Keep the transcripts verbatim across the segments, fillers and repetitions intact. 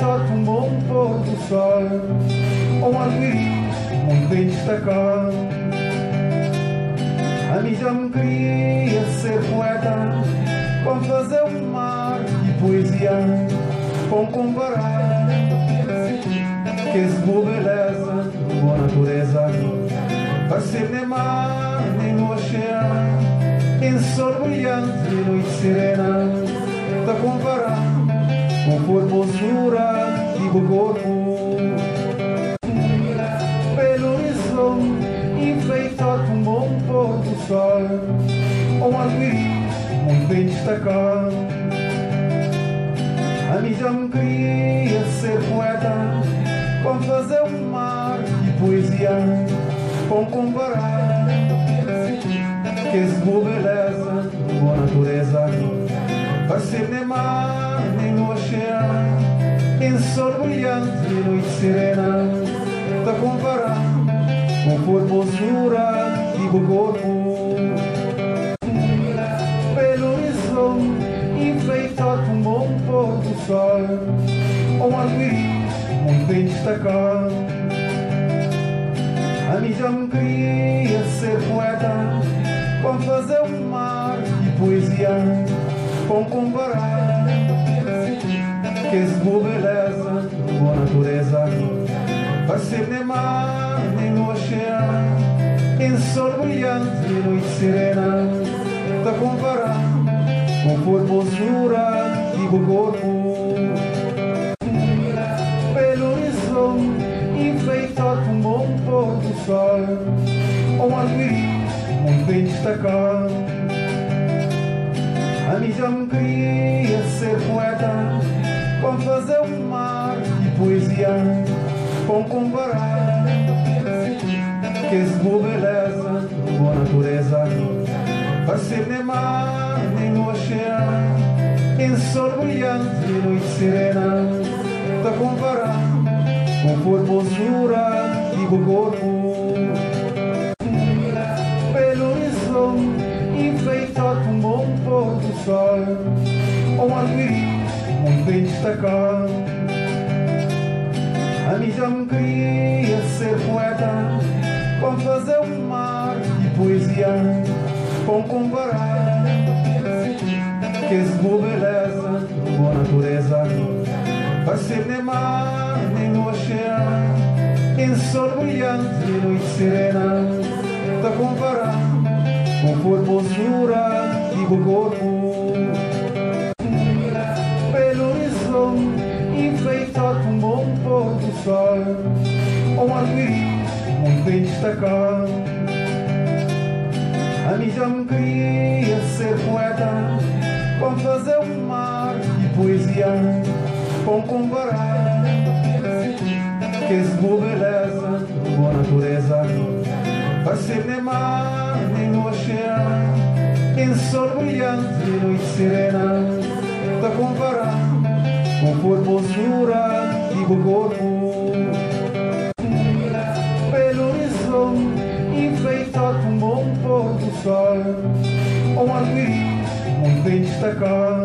enfeitado um bom pôr do sol, um arco-íris muito bem destacado. A mim já me queria ser poeta, com fazer um mar de poesia, com comparar que esse boa beleza, boa natureza, vai ser nem mar, nem lua cheia, em sol brilhante e noite serena, da comparar com formosura e o corpo. Pelo horizonte, enfeitado um bom pôr do sol, um arco-íris muito bem destacado. A mim já me queria ser poeta, com fazer um mar de poesia, com comparar que esse boa beleza, boa natureza, vai ser nem mar, nem lua cheia, em sol brilhante e noite serena, da comparar com formosura e o corpo. Pelo horizonte, enfeitado um bom pôr do sol, um arco-íris muito bem destacado. A mim já me queria ser poeta, com fazer um mar de poesia, com comparar que esse boa beleza, boa natureza, vai ser nem mar, nem lua cheia, em sol brilhante e noite serena, da comparar com formosura e o corpo. Pelo horizonte, enfeitado um bom pôr do sol, um arco-íris muito bem destacado. A mim já me queria ser poeta, com fazer um mar de poesia, com comparar que esse boa beleza, boa natureza, vai ser nem mar, nem lua cheia, em sol brilhante e noite serena, da comparar com formosura e o corpo. Pelo horizonte, enfeitado um bom pôr do sol, um arco-íris muito bem destacado. A mim já me queria ser poeta, com fazer um mar de poesia, com comparar que esse boa beleza, boa natureza, vai ser nem mar, nem lua cheia, em sol brilhante e noite serena, da comparar com formosura e o corpo. Pelo horizonte, enfeitado um bom pôr do sol, um arco-íris muito bem destacado. A mim já me queria ser poeta, com fazer um mar de poesia, com comparar que esse boa beleza, boa natureza, vai ser nem mar, nem lua cheia, em sol brilhante e noite serena, da comparar com formosura e o corpo. Pelo horizonte, enfeitado um bom pôr do sol, um arco-íris muito bem destacado.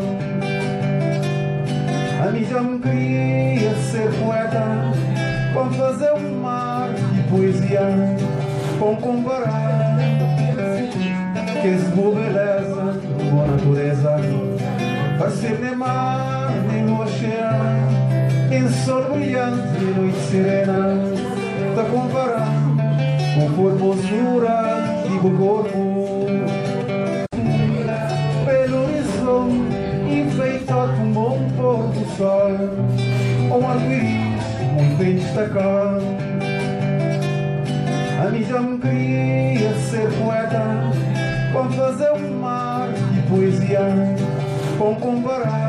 A mim já me queria ser poeta, com fazer um mar de poesia, com comparar que esse boa beleza, boa natureza, vai ser nem mar, nem lua cheia, em sol brilhante e noite serena, da comparar com formosura e o corpo. Pelo horizonte, enfeitado um bom pôr do sol, um arco-íris muito bem destacado. A mim já me queria ser poeta, com fazer um mar de poesia, com comparar